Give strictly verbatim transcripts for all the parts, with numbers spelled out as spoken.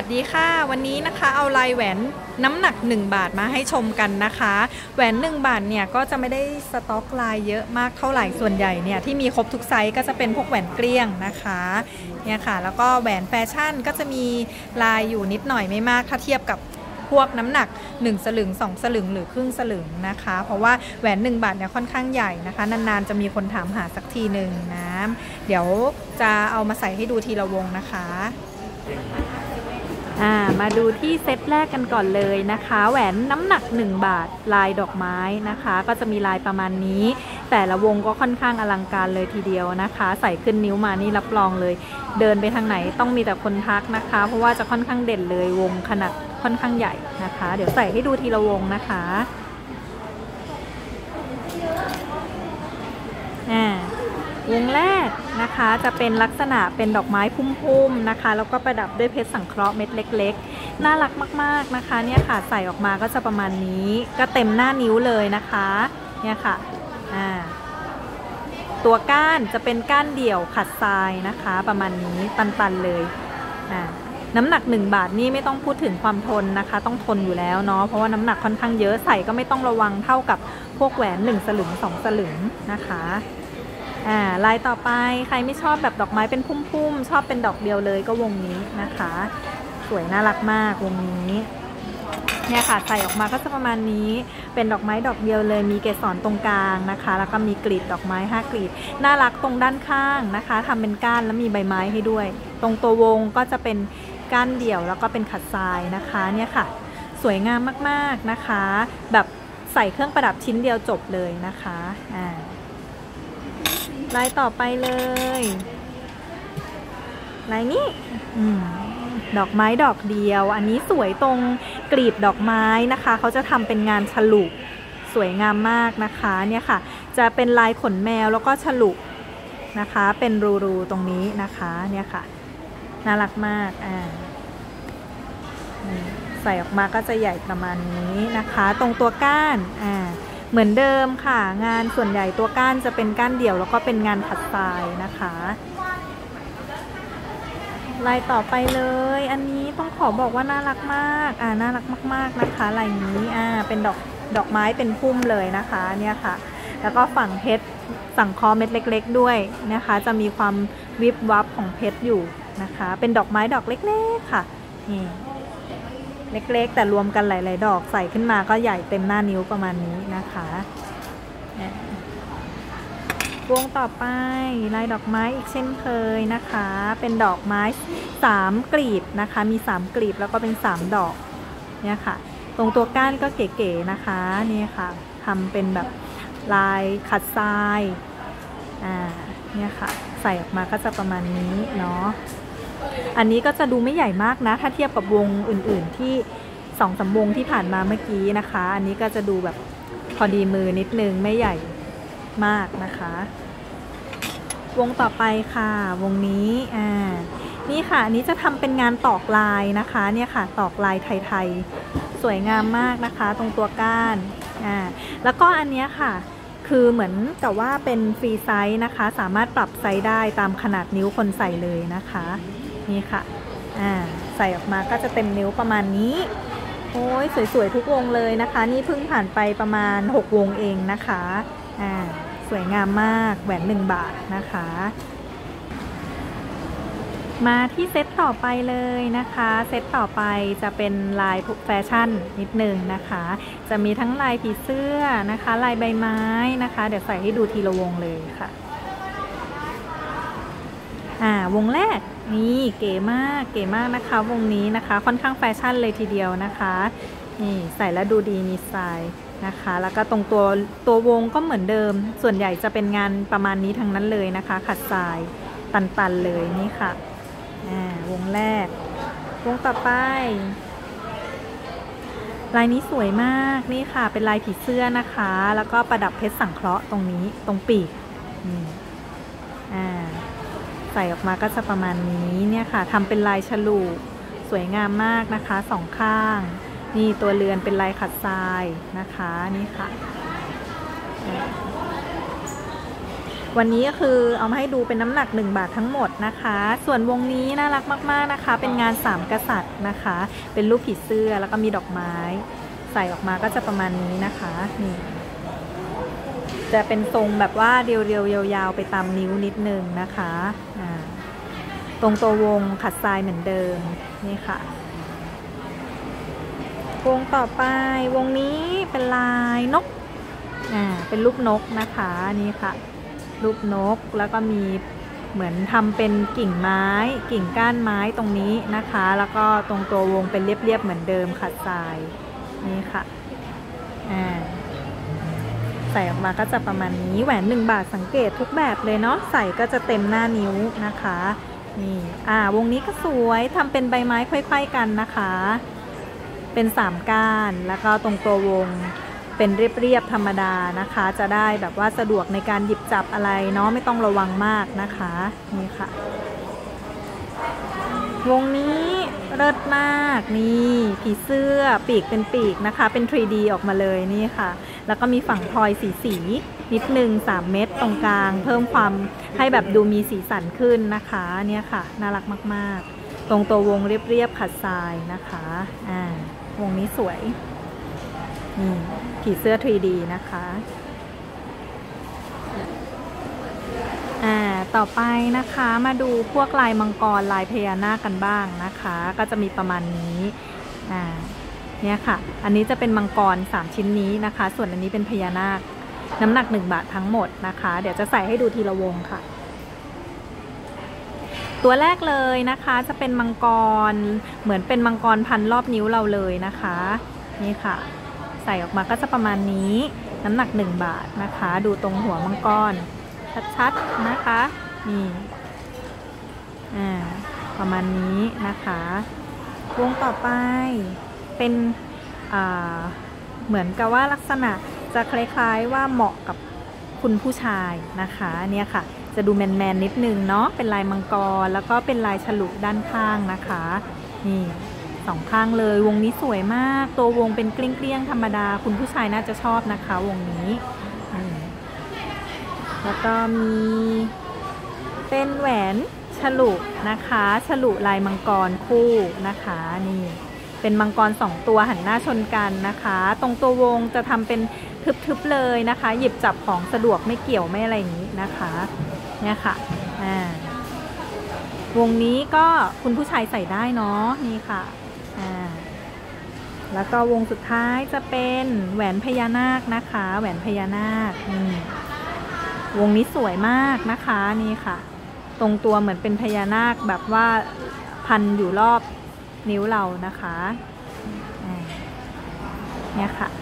วัสดีค่ะวันนี้นะคะเอาลายแหวนน้ำหนักหนึ่งบาทมาให้ชมกันนะคะแหวนหนึ่งบาทเนี่ยก็จะไม่ได้สต็อกลายเยอะมากเท่าไหร่ส่วนใหญ่เนี่ยที่มีครบทุกไซส์ก็จะเป็นพวกแหวนเกลี้ยงนะคะเนี่ยค่ะแล้วก็แหวนแฟชั่นก็จะมีลายอยู่นิดหน่อยไม่มากถ้าเทียบกับพวกน้ำหนักหนึ่งสลึงสองสลึงหรือครึ่งสลึงนะคะเพราะว่าแหวนหนึ่งบาทเนี่ยค่อนข้างใหญ่นะคะนานๆจะมีคนถามหาสักทีหนึ่งนะเดี๋ยวจะเอามาใส่ให้ดูทีละวงนะคะอ่ามาดูที่เซตแรกกันก่อนเลยนะคะแหวนน้ำหนักหนึ่งบาทลายดอกไม้นะคะก็จะมีลายประมาณนี้แต่ละวงก็ค่อนข้างอลังการเลยทีเดียวนะคะใส่ขึ้นนิ้วมานี่รับรองเลยเดินไปทางไหนต้องมีแต่คนทักนะคะเพราะว่าจะค่อนข้างเด่นเลยวงขนาดค่อนข้างใหญ่นะคะเดี๋ยวใส่ให้ดูทีละวงนะคะอ่าวงแรกนะคะจะเป็นลักษณะเป็นดอกไม้พุ่มๆนะคะแล้วก็ประดับด้วยเพชรสังเคราะห์เม็ดเล็กๆน่ารักมากๆนะคะเนี่ยค่ะใส่ออกมาก็จะประมาณนี้ก็เต็มหน้านิ้วเลยนะคะเนี่ยค่ะอ่าตัวก้านจะเป็นก้านเดี่ยวขัดทรายนะคะประมาณนี้ตันๆเลยอ่าน้ำหนักหนึ่งบาทนี่ไม่ต้องพูดถึงความทนนะคะต้องทนอยู่แล้วเนาะเพราะว่าน้ำหนักค่อนข้างเยอะใส่ก็ไม่ต้องระวังเท่ากับพวกแหวนหนึ่งสลึงสองสลึงนะคะอ่าลายต่อไปใครไม่ชอบแบบดอกไม้เป็นพุ่มๆชอบเป็นดอกเดียวเลยก็วงนี้นะคะสวยน่ารักมากวงนี้เนี่ยค่ะใส่ออกมาก็จะประมาณนี้เป็นดอกไม้ดอกเดียวเลยมีเกสรตรงกลางนะคะแล้วก็มีกลีบดอกไม้ห้ากลีบน่ารักตรงด้านข้างนะคะทำเป็นก้านแล้วมีใบไม้ให้ด้วยตรงตัววงก็จะเป็นก้านเดี่ยวแล้วก็เป็นขัดทรายนะคะเนี่ยค่ะสวยงามมากๆนะคะแบบใส่เครื่องประดับชิ้นเดียวจบเลยนะคะอ่าลายต่อไปเลยลายนี้อืมดอกไม้ดอกเดียวอันนี้สวยตรงกลีบดอกไม้นะคะเขาจะทำเป็นงานฉลุสวยงามมากนะคะเนี่ยค่ะจะเป็นลายขนแมวแล้วก็ฉลุนะคะเป็นรูๆตรงนี้นะคะเนี่ยค่ะน่ารักมากอ่าใส่ออกมาก็จะใหญ่ประมาณนี้นะคะตรงตัวก้านอ่าเหมือนเดิมค่ะงานส่วนใหญ่ตัวก้านจะเป็นก้านเดี่ยวแล้วก็เป็นงานขัดทรายนะคะลายต่อไปเลยอันนี้ต้องขอบอกว่าน่ารักมากอ่าน่ารักมากๆนะคะลายนี้อ่าเป็นดอกดอกไม้เป็นพุ่มเลยนะคะเนี่ยค่ะแล้วก็ฝั่งเพชรสังเคราะห์เม็ดเล็กๆด้วยนะคะจะมีความวิบวับของเพชรอยู่นะคะเป็นดอกไม้ดอกเล็กๆค่ะนี่เล็กๆแต่รวมกันหลายๆดอกใส่ขึ้นมาก็ใหญ่เต็มหน้านิ้วประมาณนี้นะคะวงต่อไปลายดอกไม้อีกเช่นเคยนะคะเป็นดอกไม้สามกลีบนะคะมีสามกลีบแล้วก็เป็นสามดอกเนี่ยค่ะตรงตัวก้านก็เก๋ๆนะคะนี่ค่ะทำเป็นแบบลายขัดทรายอ่าเนี่ยค่ะใส่ออกมาก็จะประมาณนี้เนาะอันนี้ก็จะดูไม่ใหญ่มากนะถ้าเทียบกับวงอื่นๆที่สองสามวงที่ผ่านมาเมื่อกี้นะคะอันนี้ก็จะดูแบบพอดีมือนิดนึงไม่ใหญ่มากนะคะวงต่อไปค่ะวงนี้อ่านี่ค่ะอันนี้จะทำเป็นงานตอกลายนะคะเนี่ยค่ะตอกลายไทยๆสวยงามมากนะคะตรงตัวก้านอ่าแล้วก็อันนี้ค่ะคือเหมือนกับว่าเป็นฟรีไซส์นะคะสามารถปรับไซส์ได้ตามขนาดนิ้วคนใส่เลยนะคะนี่ค่ะอ่าใส่ออกมาก็จะเต็มนิ้วประมาณนี้โอ้ยสวยๆทุกวงเลยนะคะนี่เพิ่งผ่านไปประมาณหกวงเองนะคะอ่าสวยงามมากแหวนหนึ่งบาทนะคะมาที่เซตต่อไปเลยนะคะเซตต่อไปจะเป็นลายแฟชั่นนิดนึงนะคะจะมีทั้งลายผีเสื้อนะคะลายใบไม้นะคะเดี๋ยวใส่ให้ดูทีละวงเลยค่ะอ่าวงแรกนี่เก๋มากเก๋มากนะคะวงนี้นะคะค่อนข้างแฟชั่นเลยทีเดียวนะคะนี่ใส่แล้วดูดีมีสไตล์นะคะแล้วก็ตรงตัวตัววงก็เหมือนเดิมส่วนใหญ่จะเป็นงานประมาณนี้ทั้งนั้นเลยนะคะขัดทรายตันๆเลยนี่ค่ะอ่าวงแรกวงต่อไปลายนี้สวยมากนี่ค่ะเป็นลายผีเสื้อนะคะแล้วก็ประดับเพชรสังเคราะห์ตรงนี้ตรงปีกอ่าใส่ออกมาก็จะประมาณนี้เนี่ยค่ะทำเป็นลายฉลุสวยงามมากนะคะสองข้างนี่ตัวเรือนเป็นลายขัดทรายนะคะนี่ค่ะวันนี้ก็คือเอามาให้ดูเป็นน้ำหนักหนึ่งบาททั้งหมดนะคะส่วนวงนี้น่ารักมากๆนะคะเป็นงานสามกษัตริย์นะคะเป็นรูปผีเสื้อแล้วก็มีดอกไม้ใส่ออกมาก็จะประมาณนี้นะคะนี่จะเป็นทรงแบบว่าเรียวๆยาวๆไปตามนิ้วนิดนึงนะคะอ่าตรงตัววงขัดทรายเหมือนเดิมนี่ค่ะวงต่อไปวงนี้เป็นลายนกอ่าเป็นรูปนกนะคะนี่ค่ะรูปนกแล้วก็มีเหมือนทำเป็นกิ่งไม้กิ่งก้านไม้ตรงนี้นะคะแล้วก็ตรงตัววงเป็นเรียบๆเหมือนเดิมขัดทรายนี่ค่ะอ่าใส่ออกมาก็จะประมาณนี้แหวนหนึ่งบาทสังเกตทุกแบบเลยเนาะใส่ก็จะเต็มหน้านิ้วนะคะนี่อ่าวงนี้ก็สวยทำเป็นใบไม้ค่อยๆกันนะคะเป็นสามก้านแล้วก็ตรงตัววงเป็นเรียบๆธรรมดานะคะจะได้แบบว่าสะดวกในการหยิบจับอะไรเนาะไม่ต้องระวังมากนะคะนี่ค่ะวงนี้เลิศมากนี่ผีเสื้อปีกเป็นปีกนะคะเป็น ทรี ดี ออกมาเลยนี่ค่ะแล้วก็มีฝั่งพลอยสีสีนิดนึงสามเม็ดตรงกลางเพิ่มความให้แบบดูมีสีสันขึ้นนะคะเนี่ยค่ะน่ารักมากๆตรงตัววงเรียบๆขัดทรายนะคะอ่าวงนี้สวยนี่ผีเสื้อ ทรี ดี นะคะอ่าต่อไปนะคะมาดูพวกลายมังกรลายพญานาคกันบ้างนะคะก็จะมีประมาณนี้อ่าเนี่ยค่ะอันนี้จะเป็นมังกรสามชิ้นนี้นะคะส่วนอันนี้เป็นพญานาคน้ำหนักหนึ่งบาททั้งหมดนะคะเดี๋ยวจะใส่ให้ดูทีละวงค่ะตัวแรกเลยนะคะจะเป็นมังกรเหมือนเป็นมังกรพันรอบนิ้วเราเลยนะคะนี่ค่ะใส่ออกมาก็จะประมาณนี้น้ำหนักหนึ่งบาทนะคะดูตรงหัวมังกรชัดๆนะคะนี่อ่าประมาณนี้นะคะวงต่อไปเป็นอ่าเหมือนกับว่าลักษณะจะคล้ายๆว่าเหมาะกับคุณผู้ชายนะคะเนี่ยค่ะจะดูแมนๆนิดนึงเนาะเป็นลายมังกรแล้วก็เป็นลายฉลุด้านข้างนะคะนี่สองข้างเลยวงนี้สวยมากตัววงเป็นเกลี้ยงๆธรรมดาคุณผู้ชายน่าจะชอบนะคะวงนี้แล้วก็มีเป็นแหวนฉลุนะคะฉลุลายมังกรคู่นะคะนี่เป็นมังกรสองตัวหันหน้าชนกันนะคะตรงตัววงจะทำเป็นทึบๆเลยนะคะหยิบจับของสะดวกไม่เกี่ยวไม่อะไรอย่างนี้นะคะเนี่ยค่ะอ่าวงนี้ก็คุณผู้ชายใส่ได้เนาะนี่ค่ะอ่าแล้วก็วงสุดท้ายจะเป็นแหวนพญานาคนะคะแหวนพญานาคนี่วงนี้สวยมากนะคะนี่ค่ะตรงตัวเหมือนเป็นพญานาคแบบว่าพันอยู่รอบนิ้วเรานะคะเนี่ยค่ะ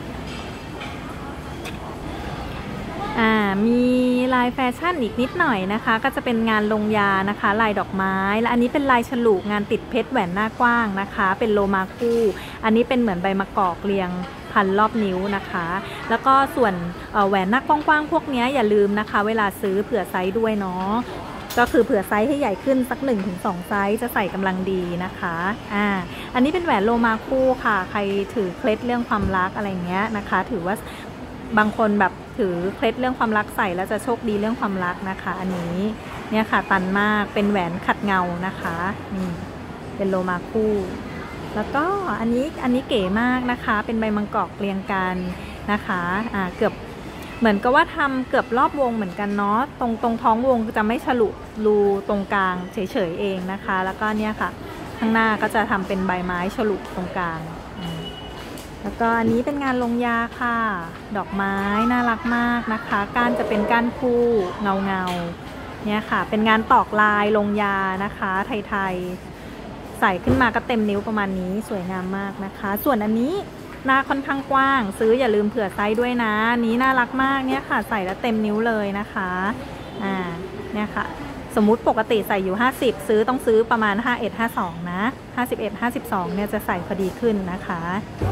อ่ามีลายแฟชั่นอีกนิดหน่อยนะคะก็จะเป็นงานลงยานะคะลายดอกไม้และอันนี้เป็นลายฉลุงานติดเพชรแหวนหน้ากว้างนะคะเป็นโลมาคู่อันนี้เป็นเหมือนใบมะกอกเรียงพันรอบนิ้วนะคะแล้วก็ส่วนแหวนหน้ากว้างๆพวกนี้อย่าลืมนะคะเวลาซื้อเผื่อไซส์ด้วยเนาะก็คือเผื่อไซส์ให้ใหญ่ขึ้นสัก หนึ่งถึงสอง ไซส์จะใส่กำลังดีนะคะอ่าอันนี้เป็นแหวนโลมาคู่ค่ะใครถือเคล็ดเรื่องความรักอะไรเงี้ยนะคะถือว่าบางคนแบบถือเคล็ดเรื่องความรักใส่แล้วจะโชคดีเรื่องความรักนะคะอันนี้เนี่ยค่ะตันมากเป็นแหวนขัดเงานะคะนี่เป็นโลมาคู่แล้วก็อันนี้อันนี้เก๋มากนะคะเป็นใบมังกรเรียงกันนะคะอ่าเกือบเหมือนกับว่าทำเกือบรอบวงเหมือนกันเนาะตรงตรงท้องวงจะไม่ฉลุรูตรงกลางเฉยๆเองนะคะแล้วก็เนี่ยค่ะข้างหน้าก็จะทำเป็นใบไม้ฉลุตรงกลางแล้วก็อันนี้เป็นงานลงยาค่ะดอกไม้น่ารักมากนะคะก้านจะเป็นก้านคู่เงาเงาเนี่ยค่ะเป็นงานตอกลายลงยานะคะไทยๆใส่ขึ้นมาก็เต็มนิ้วประมาณนี้สวยงามมากนะคะส่วนอันนี้หน้าค่อนข้างกว้างซื้ออย่าลืมเผื่อไซส์ด้วยนะนี้น่ารักมากเนี่ยค่ะใส่แล้วเต็มนิ้วเลยนะคะอ่าเนี่ยค่ะสมมุติปกติใส่อยู่ห้าสิบซื้อต้องซื้อประมาณห้าสิบเอ็ด ห้าสิบสองนะห้าสิบเอ็ด ห้าสิบสองเนี่ยจะใส่พอดีขึ้นนะคะ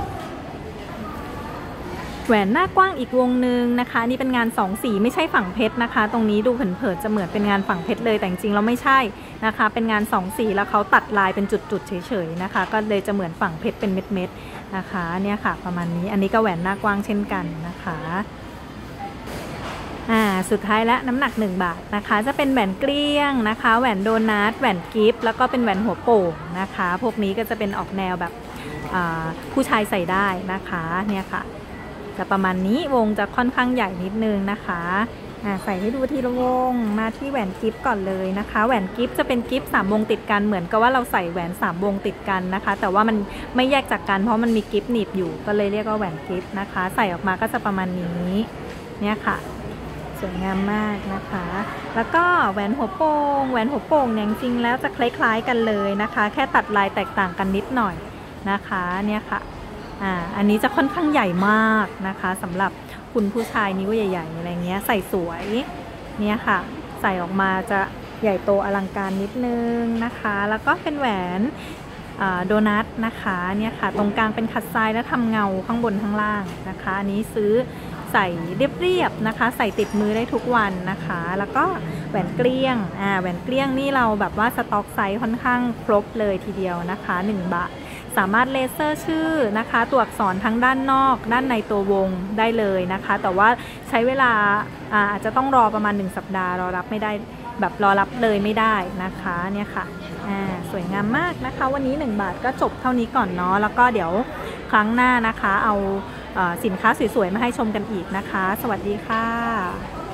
แหวนหน้ากว้างอีกวงหนึ่งนะคะนี่เป็นงานสองสีไม่ใช่ฝั่งเพชรนะคะตรงนี้ดูเผินๆจะเหมือนเป็นงานฝั่งเพชรเลยแต่จริงๆเราไม่ใช่นะคะเป็นงานสองสีแล้วเขาตัดลายเป็นจุดๆเฉยๆนะคะก็เลยจะเหมือนฝั่งเพชรเป็นเม็ดๆนะคะเนี่ยค่ะประมาณนี้อันนี้ก็แหวนหน้ากว้างเช่นกันนะคะอ่าสุดท้ายและน้ำหนักหนึ่งบาทนะคะจะเป็นแหวนเกลี้ยงนะคะแหวนโดนัทแหวนกิฟต์แล้วก็เป็นแหวนหัวโป่งนะคะพวกนี้ก็จะเป็นออกแนวแบบผู้ชายใส่ได้นะคะเนี่ยค่ะจะประมาณนี้วงจะค่อนข้างใหญ่นิดนึงนะคะใส่ให้ดูทีละวงมาที่แหวนกิฟต์ก่อนเลยนะคะแหวนกิฟต์จะเป็นกิฟต์สามวงติดกันเหมือนกับว่าเราใส่แหวนสามวงติดกันนะคะแต่ว่ามันไม่แยกจากกันเพราะมันมีกิฟต์หนีบอยู่ก็เลยเรียกว่าแหวนกิฟต์นะคะใส่ออกมาก็จะประมาณนี้เนี่ยค่ะสวยงามมากนะคะแล้วก็แหวนหัวโป่งแหวนหัวโป่งเนี่ยจริงๆแล้วจะคล้ายๆกันเลยนะคะแค่ตัดลายแตกต่างกันนิดหน่อยนะคะเนี่ยค่ะอ่าอันนี้จะค่อนข้างใหญ่มากนะคะสำหรับคุณผู้ชายนิ้วใหญ่ๆอะไรเงี้ยใส่สวยเนี่ยค่ะใส่ออกมาจะใหญ่โตอลังการนิดนึงนะคะแล้วก็เป็นแหวนโดนัทนะคะเนี่ยค่ะตรงกลางเป็นขัดทรายแล้วทำเงาข้างบนข้างล่างนะคะอันนี้ซื้อใส่เรียบๆนะคะใส่ติดมือได้ทุกวันนะคะแล้วก็แหวนเกลี้ยงอ่าแหวนเกลี้ยงนี่เราแบบว่าสต็อกไซส์ค่อนข้างครบเลยทีเดียวนะคะหนึ่งบาทสามารถเลเซอร์ชื่อนะคะตัวอักษรทั้งด้านนอกด้านในตัววงได้เลยนะคะแต่ว่าใช้เวลาอาจจะต้องรอประมาณหนึ่งสัปดาห์รอรับไม่ได้แบบรอรับเลยไม่ได้นะคะเนี่ยค่ะอ่าสวยงามมากนะคะวันนี้หนึ่งบาทก็จบเท่านี้ก่อนเนาะแล้วก็เดี๋ยวครั้งหน้านะคะเอาสินค้าสวยๆมาให้ชมกันอีกนะคะสวัสดีค่ะ